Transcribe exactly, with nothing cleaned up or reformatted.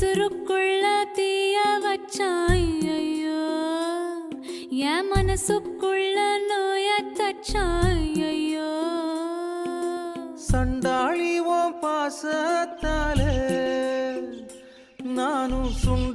உசுருக்குள்ள தீய வச்சாய் ஐயோ என் மனசுக்குள்ள நோய தச்சாய் ஐயோ சண்டாளி ஓ பாசத்தாலே நானும் சுண்ட